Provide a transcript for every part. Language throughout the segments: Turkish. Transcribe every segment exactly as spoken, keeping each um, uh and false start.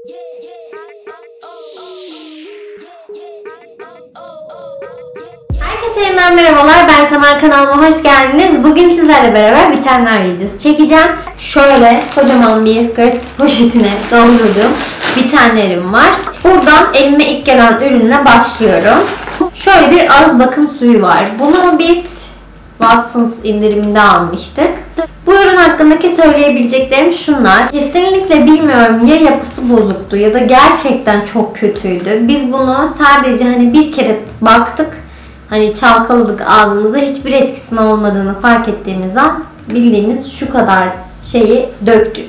Herkese yeniden merhabalar, ben Sema, kanalıma hoş geldiniz. Bugün sizlerle beraber bitenler videosu çekeceğim. Şöyle kocaman bir gratis poşetine doldurduğum bitenlerim var. Buradan elime ilk gelen ürünle başlıyorum. Şöyle bir ağız bakım suyu var. Bunu biz Watsons indiriminde almıştık. Bu ürün hakkındaki söyleyebileceklerim şunlar. Kesinlikle bilmiyorum, ya yapısı bozuktu ya da gerçekten çok kötüydü. Biz bunu sadece hani bir kere baktık, hani çalkaladık ağzımıza, hiçbir etkisinin olmadığını fark ettiğimiz an bildiğiniz şu kadar şeyi döktük.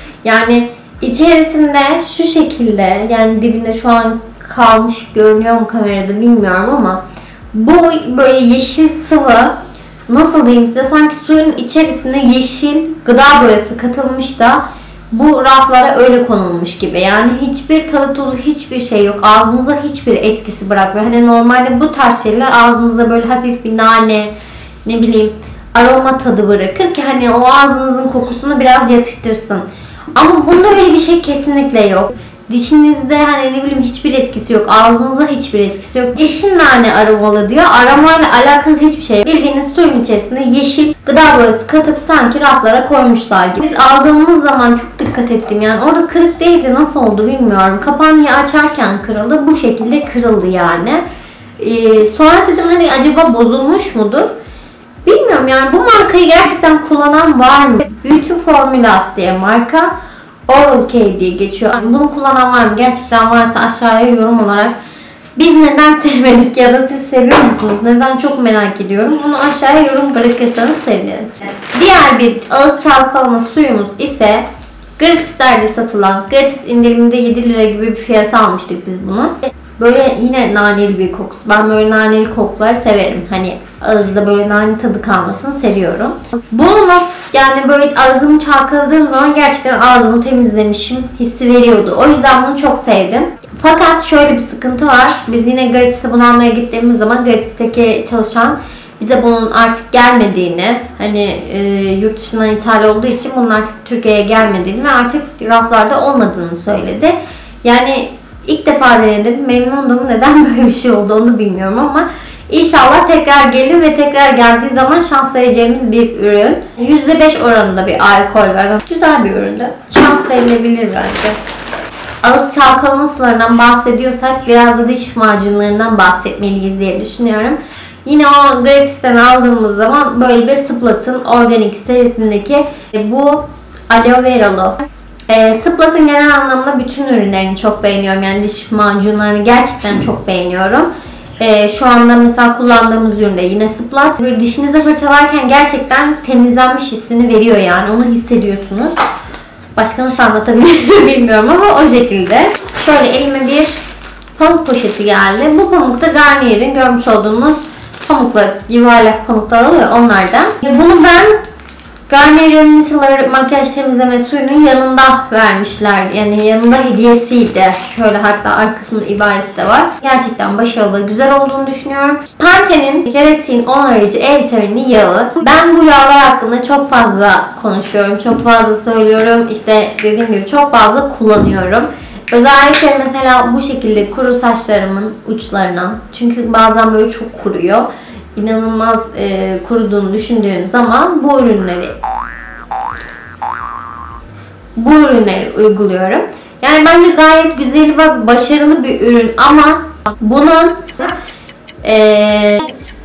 Yani içerisinde şu şekilde, yani dibinde şu an kalmış görünüyor mu kamerada bilmiyorum ama bu böyle yeşil sıvı, nasıl diyeyim size, sanki suyun içerisine yeşil gıda boyası katılmış da bu raflara öyle konulmuş gibi. Yani hiçbir tadı tuzu, hiçbir şey yok. Ağzınıza hiçbir etkisi bırakmıyor. Hani normalde bu tarz şeyler ağzınıza böyle hafif bir nane, ne bileyim aroma tadı bırakır ki hani o ağzınızın kokusunu biraz yatıştırsın. Ama bunda öyle bir şey kesinlikle yok. Dişinizde hani ne bileyim hiçbir etkisi yok. Ağzınıza hiçbir etkisi yok. Yeşil nane aromalı diyor. Aromayla alakası hiçbir şey. Bildiğiniz suyun içerisinde yeşil gıda boyası katıp sanki raflara koymuşlar gibi. Biz aldığımız zaman çok dikkat ettim. Yani orada kırık değildi. Nasıl oldu bilmiyorum. Kapağını açarken kırıldı. Bu şekilde kırıldı yani. Ee, sonra dedim hani acaba bozulmuş mudur? Bilmiyorum yani, bu markayı gerçekten kullanan var mı? Beauty Formulas diye marka. Oral Care diye geçiyor. Bunu kullanan var mı? Gerçekten varsa aşağıya yorum olarak biz neden sevmedik ya da siz seviyor musunuz? Neden, çok merak ediyorum. Bunu aşağıya yorum bırakırsanız sevinirim. Diğer bir ağız çalkalama suyumuz ise gratislerde satılan, gratis indiriminde yedi lira gibi bir fiyata almıştık biz bunu. Böyle yine naneli bir kokusu. Ben böyle naneli kokuları severim. Hani ağızda böyle nane tadı kalmasını seviyorum. Bununla yani böyle ağzımı çalkaladığım zaman gerçekten ağzımı temizlemişim hissi veriyordu. O yüzden bunu çok sevdim. Fakat şöyle bir sıkıntı var. Biz yine gratis'e bunu almaya gittiğimiz zaman gratis'teki çalışan bize bunun artık gelmediğini, hani e, yurt dışından ithal olduğu için bunun artık Türkiye'ye gelmediğini ve artık raflarda olmadığını söyledi. Yani İlk defa denedim. Memnundum. Neden böyle bir şey oldu onu bilmiyorum ama inşallah tekrar gelir ve tekrar geldiği zaman şans vereceğimiz bir ürün. yüzde beş oranında bir alkol var. Güzel bir üründü. Şans verilebilir bence. Ağız çalkalama sularından bahsediyorsak biraz da diş macunlarından bahsetmeliyiz diye düşünüyorum. Yine o gratis'ten aldığımız zaman böyle bir Splat'ın organik serisindeki bu aloe veralı. E, Splat'ın genel anlamda bütün ürünlerini çok beğeniyorum. Yani diş macunlarını gerçekten çok beğeniyorum. E, şu anda mesela kullandığımız üründe yine Splat. Bir dişinizi fırçalarken gerçekten temizlenmiş hissini veriyor yani. Onu hissediyorsunuz. Başka nasıl anlatabilirim bilmiyorum ama o şekilde. Şöyle elime bir pamuk poşeti geldi. Bu pamuk da Garnier'in görmüş olduğunuz pamuklar, yuvarlak pamuklar oluyor onlardan. Bunu ben Garnier'in Micellar makyaj temizleme suyunun yanında vermişler. Yani yanında hediyesiydi. Şöyle hatta arkasında ibaresi de var. Gerçekten başarılı, güzel olduğunu düşünüyorum. Pantene'in keratin onarıcı E vitamini yağı. Ben bu yağlar hakkında çok fazla konuşuyorum. Çok fazla söylüyorum. İşte dediğim gibi çok fazla kullanıyorum. Özellikle mesela bu şekilde kuru saçlarımın uçlarına. Çünkü bazen böyle çok kuruyor. İnanılmaz e, kuruduğunu düşündüğüm zaman bu ürünleri bu ürünleri uyguluyorum. Yani bence gayet güzel ve başarılı bir ürün ama bunun e,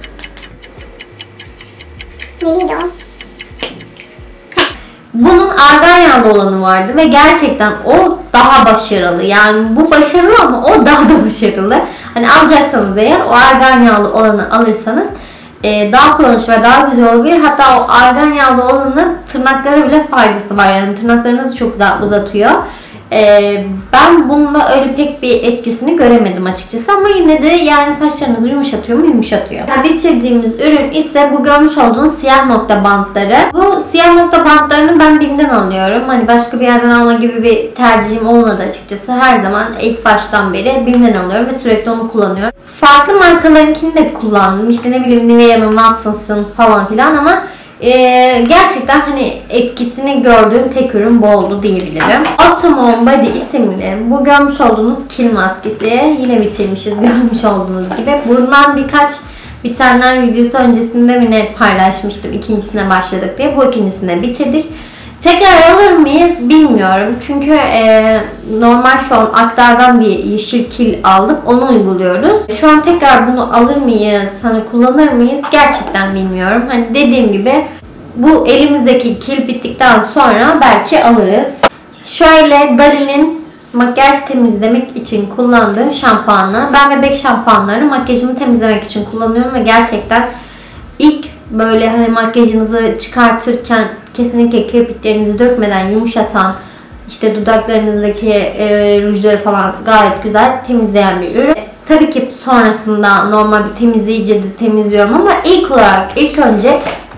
bunun argan yağlı olanı vardı ve gerçekten o daha başarılı. Yani bu başarılı ama o daha da başarılı. Hani alacaksanız eğer o argan yağlı olanı alırsanız e, daha kullanışlı ve daha güzel olabilir. Hatta o argan yağlı olanın tırnaklara bile faydası var. Yani tırnaklarınızı çok güzel uzatıyor. Ee, ben bununla öyle pek bir etkisini göremedim açıkçası ama yine de yani saçlarınızı yumuşatıyor mu? Yumuşatıyor. Yani bitirdiğimiz ürün ise bu görmüş olduğunuz siyah nokta bantları. Bu siyah nokta bantlarını ben BİM'den alıyorum. Hani başka bir yerden alma gibi bir tercihim olmadı açıkçası. Her zaman ilk baştan beri BİM'den alıyorum ve sürekli onu kullanıyorum. Farklı markalarınkini de kullandım. İşte ne bileyim Nivea'nın, Watsons'ın falan filan ama Ee, gerçekten hani etkisini gördüğüm tek ürün bu oldu diyebilirim. Autumn Body isimli bu görmüş olduğunuz kil maskesi. Yine bitirmişiz görmüş olduğunuz gibi. Bundan birkaç bitenler videosu öncesinde yine paylaşmıştım. İkincisine başladık diye. Bu ikincisine bitirdik. Tekrar alır mıyız bilmiyorum. Çünkü e, normal şu an Aktar'dan bir yeşil kil aldık. Onu uyguluyoruz. Şu an tekrar bunu alır mıyız? Hani kullanır mıyız? Gerçekten bilmiyorum. Hani dediğim gibi bu elimizdeki kil bittikten sonra belki alırız. Şöyle Dali'nin makyaj temizlemek için kullandığım şampuanı. Ben bebek şampuanlarını makyajımı temizlemek için kullanıyorum ve gerçekten ilk böyle hani makyajınızı çıkartırken kesinlikle kirpiklerinizi dökmeden yumuşatan, işte dudaklarınızdaki e, rujları falan gayet güzel temizleyen bir ürün. Tabii ki sonrasında normal bir temizleyici de temizliyorum ama ilk olarak ilk önce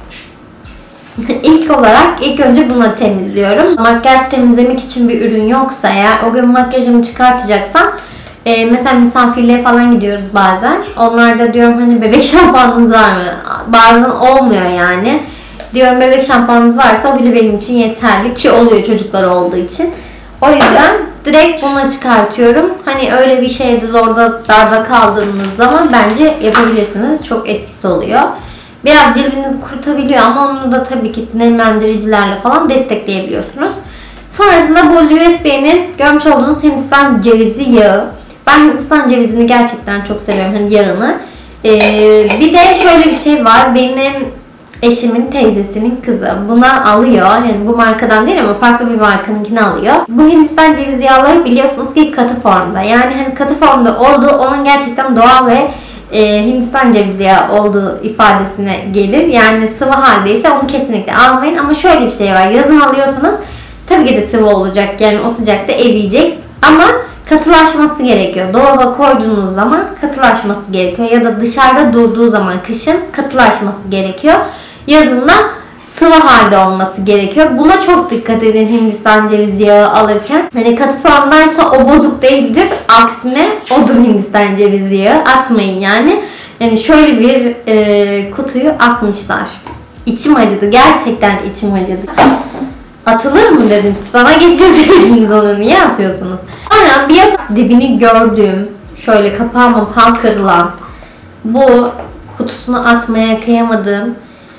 ilk olarak ilk önce bunu temizliyorum. Makyaj temizlemek için bir ürün yoksa eğer o gün makyajımı çıkartacaksam e, mesela misafirliğe falan gidiyoruz bazen. Onlarda diyorum hani bebek şampuanınız var mı? Bazen olmuyor yani. Diyorum bebek şampuanınız varsa o bile benim için yeterli ki oluyor çocuklar olduğu için. O yüzden direkt bunu çıkartıyorum. Hani öyle bir şeyde zorda darda kaldığınız zaman bence yapabilirsiniz. Çok etkisi oluyor. Biraz cildinizi kurutabiliyor ama onu da tabii ki nemlendiricilerle falan destekleyebiliyorsunuz. Sonrasında bu U S B'nin görmüş olduğunuz Hindistan cevizi yağı. Ben Hindistan cevizini gerçekten çok seviyorum hani yağını. Ee, bir de şöyle bir şey var. Benim eşimin teyzesinin kızı buna alıyor. Yani bu markadan değil ama farklı bir markanınkini alıyor. Bu Hindistan cevizi yağları biliyorsunuz ki katı formda. Yani hani katı formda olduğu onun gerçekten doğal ve e, Hindistan cevizi yağı olduğu ifadesine gelir. Yani sıvı haldeyse onu kesinlikle almayın. Ama şöyle bir şey var. Yazın alıyorsanız tabii ki de sıvı olacak. Yani o sıcakta eriyecek. Ama katılaşması gerekiyor. Dolaba koyduğunuz zaman katılaşması gerekiyor. Ya da dışarıda durduğu zaman kışın katılaşması gerekiyor. Yazın da sıvı halde olması gerekiyor. Buna çok dikkat edin Hindistan cevizi yağı alırken. Hani katı formdaysa o bozuk değildir. Aksine odur Hindistan cevizi yağı. Atmayın yani. Yani şöyle bir e, kutuyu atmışlar. İçim acıdı. Gerçekten içim acıdı. Atılır mı dedim. Siz bana getirseydiniz onu. Niye atıyorsunuz? Sonra bir dibini gördüğüm, şöyle kapağı ham kırılan, bu kutusunu atmaya kıyamadığım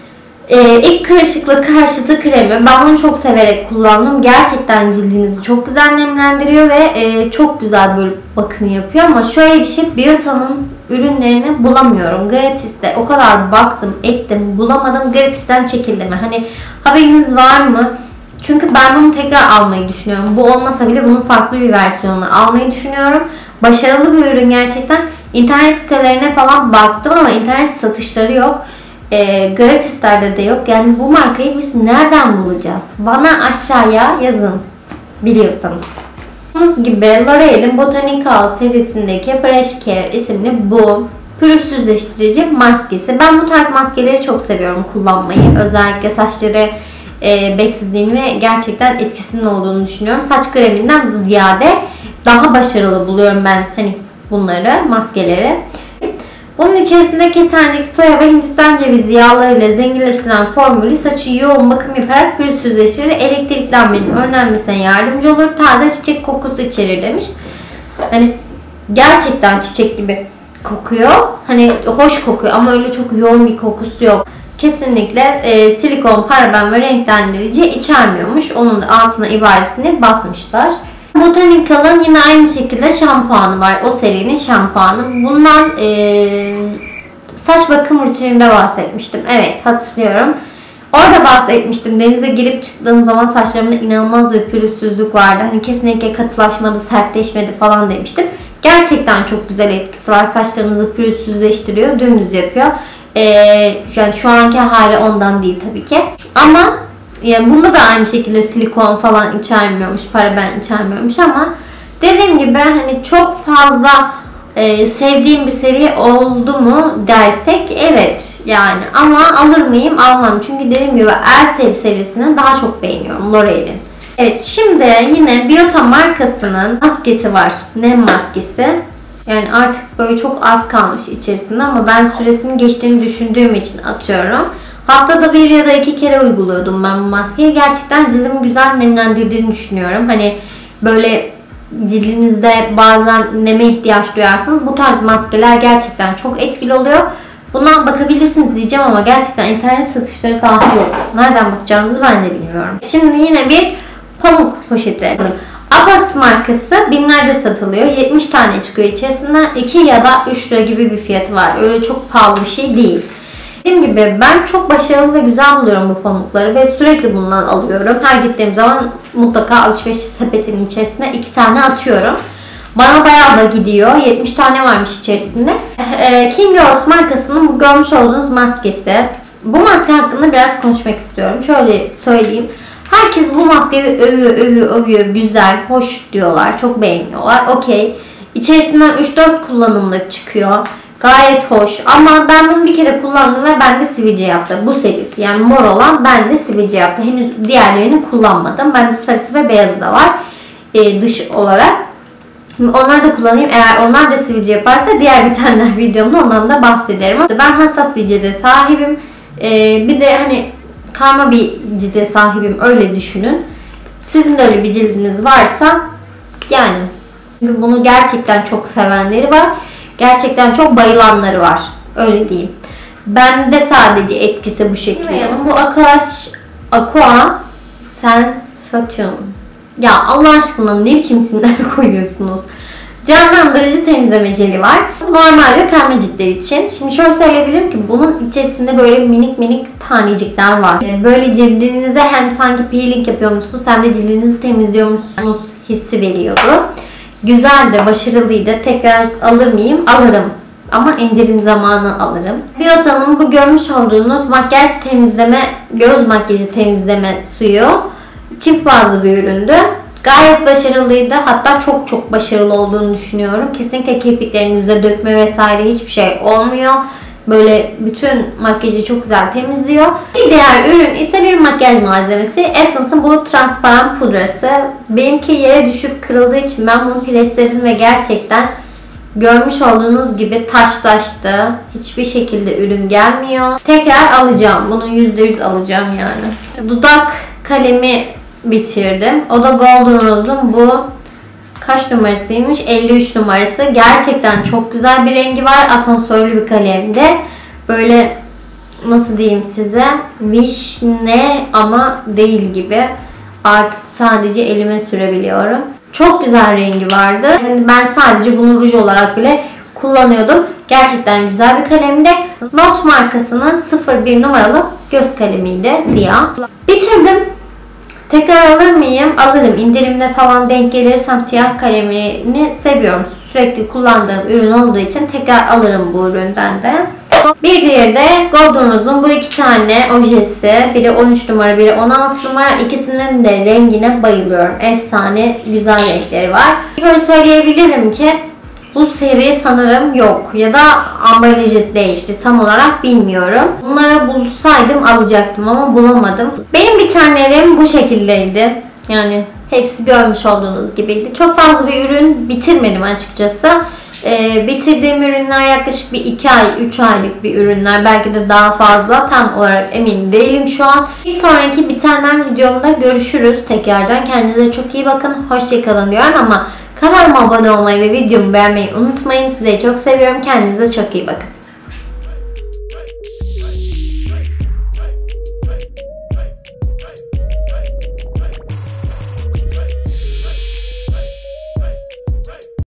Ee, ilk kırışıklık karşıtı kremi. Ben bunu çok severek kullandım. Gerçekten cildinizi çok güzel nemlendiriyor ve e, çok güzel böyle bakım yapıyor. Ama şöyle bir şey, Biota'nın ürünlerini bulamıyorum. Gratis'te o kadar baktım, ettim, bulamadım. Gratis'ten çekildi mi? Hani haberiniz var mı? Çünkü ben bunu tekrar almayı düşünüyorum. Bu olmasa bile bunun farklı bir versiyonunu almayı düşünüyorum. Başarılı bir ürün gerçekten. İnternet sitelerine falan baktım ama internet satışları yok. E, Gratis'lerde de yok. Yani bu markayı biz nereden bulacağız? Bana aşağıya yazın biliyorsanız. Gördüğünüz gibi L'Oreal'in Botanical serisindeki Fresh Care isimli bu pürüzsüzleştirici maskesi. Ben bu tarz maskeleri çok seviyorum kullanmayı. Özellikle saçları e, beslediğini ve gerçekten etkisinin olduğunu düşünüyorum. Saç kreminden ziyade daha başarılı buluyorum ben hani bunları, maskeleri. Bunun içerisindeki tanecik soya ve Hindistan cevizi yağlarıyla zenginleştiren formülü saçı yoğun bakım yaparak pürüzsüzleştirir, elektriklenmenin önlenmesine yardımcı olur, taze çiçek kokusu içerir demiş. Hani gerçekten çiçek gibi kokuyor. Hani hoş kokuyor ama öyle çok yoğun bir kokusu yok. Kesinlikle e, silikon, paraben ve renklendirici içermiyormuş. Onun da altına ibaresini basmışlar. Botanical'ın yine aynı şekilde şampuanı var. O serinin şampuanı. Bundan e, saç bakım rutininde bahsetmiştim. Evet, hatırlıyorum. Orada bahsetmiştim. Denize girip çıktığım zaman saçlarımda inanılmaz bir pürüzsüzlük vardı. Hani kesinlikle katılaşmadı, sertleşmedi falan demiştim. Gerçekten çok güzel etkisi var. Saçlarınızı pürüzsüzleştiriyor, dümdüz yapıyor. E, yani şu anki hali ondan değil tabii ki. Ama yani bunda da aynı şekilde silikon falan içermiyormuş, paraben içermiyormuş ama dediğim gibi hani çok fazla e, sevdiğim bir seri oldu mu dersek evet yani, ama alır mıyım? Almam. Çünkü dediğim gibi Elsev serisini daha çok beğeniyorum L'Oreal'in. Evet, şimdi yine Biota markasının maskesi var. Nem maskesi. Yani artık böyle çok az kalmış içerisinde ama ben süresinin geçtiğini düşündüğüm için atıyorum. Haftada bir ya da iki kere uyguluyordum ben bu maskeyi. Gerçekten cildimi güzel nemlendirdiğini düşünüyorum. Hani böyle cildinizde bazen neme ihtiyaç duyarsınız. Bu tarz maskeler gerçekten çok etkili oluyor. Bundan bakabilirsiniz diyeceğim ama gerçekten internet satışları daha yok. Nereden bakacağınızı ben de bilmiyorum. Şimdi yine bir pamuk poşeti. Apax markası BİM'lerde satılıyor. yetmiş tane çıkıyor içerisinden. iki ya da üç lira gibi bir fiyatı var. Öyle çok pahalı bir şey değil. Dediğim gibi ben çok başarılı ve güzel buluyorum bu pamukları ve sürekli bundan alıyorum. Her gittiğim zaman mutlaka alışveriş sepetinin içerisine iki tane atıyorum. Bana bayağı da gidiyor. yetmiş tane varmış içerisinde. King Girls markasının bu görmüş olduğunuz maskesi. Bu maske hakkında biraz konuşmak istiyorum. Şöyle söyleyeyim. Herkes bu maskeyi övüyor, övüyor, övüyor. Güzel, hoş diyorlar. Çok beğeniyorlar. Okey. İçerisinden üç dört kullanımlık çıkıyor. Gayet hoş. Ama ben bunu bir kere kullandım ve bende sivilce yaptı. Bu serisi. Yani mor olan bende sivilce yaptı. Henüz diğerlerini kullanmadım. Bende sarısı ve beyazı da var. Ee, dış olarak. Onları da kullanayım. Eğer onlar da sivilce yaparsa diğer bitenler videomda ondan da bahsederim. Ben hassas bir cilde sahibim. Ee, bir de hani karma bir cilde sahibim. Öyle düşünün. Sizin de öyle bir cildiniz varsa yani bunu gerçekten çok sevenleri var. Gerçekten çok bayılanları var. Öyle diyeyim. Bende sadece etkisi bu şekilde. Bu Aqua, Aqua Sensation. Ya Allah aşkına ne biçim isimler koyuyorsunuz? Canlandırıcı temizleme jeli var. Normal ve karma ciltler için. Şimdi şöyle söyleyebilirim ki bunun içerisinde böyle minik minik tanecikler var. Böyle cildinize hem sanki peeling yapıyormuşsunuz hem de cildinizi temizliyormuşsunuz hissi veriyordu. Güzeldi, başarılıydı. Tekrar alır mıyım? Alırım. Ama indirim zamanı alırım. Biota'nın bu görmüş olduğunuz makyaj temizleme, göz makyajı temizleme suyu çift bazlı bir üründü. Gayet başarılıydı. Hatta çok çok başarılı olduğunu düşünüyorum. Kesinlikle kirpiklerinizde dökme vesaire hiçbir şey olmuyor. Böyle bütün makyajı çok güzel temizliyor. Bir diğer ürün ise bir makyaj malzemesi. Essence'ın bu transparan pudrası. Benimki yere düşüp kırıldığı için ben bunu presledim ve gerçekten görmüş olduğunuz gibi taşlaştı. Hiçbir şekilde ürün gelmiyor. Tekrar alacağım. Bunu yüzde yüz alacağım yani. Dudak kalemi bitirdim. O da Golden Rose'un bu kaç numarasıymış? elli üç numarası. Gerçekten çok güzel bir rengi var. Asansörlü bir kalemde. Böyle nasıl diyeyim size? Vişne ama değil gibi. Artık sadece elime sürebiliyorum. Çok güzel rengi vardı. Yani ben sadece bunu ruj olarak bile kullanıyordum. Gerçekten güzel bir kalemdi. Not markasının sıfır bir numaralı göz kalemiydi. Siyah. Bitirdim. Tekrar alır mıyım? Alırım. İndirimde falan denk gelirsem siyah kalemini seviyorum. Sürekli kullandığım ürün olduğu için tekrar alırım bu üründen de. Bir diğeri de Golden Rose'un bu iki tane ojesi. Biri on üç numara, biri on altı numara. İkisinin de rengine bayılıyorum. Efsane güzel renkleri var. Böyle söyleyebilirim ki bu seri sanırım yok. Ya da ambalajı değişti. Tam olarak bilmiyorum. Bunları bulsaydım alacaktım ama bulamadım. Benim bitenlerim bu şekildeydi. Yani hepsi görmüş olduğunuz gibiydi. Çok fazla bir ürün bitirmedim açıkçası. Ee, bitirdiğim ürünler yaklaşık bir iki ay, üç aylık bir ürünler. Belki de daha fazla. Tam olarak emin değilim şu an. Bir sonraki bitenler videomda görüşürüz tekrardan. Kendinize çok iyi bakın. Hoşçakalın diyorum ama kanalıma abone olmayı ve videomu beğenmeyi unutmayın. Sizi çok seviyorum. Kendinize çok iyi bakın.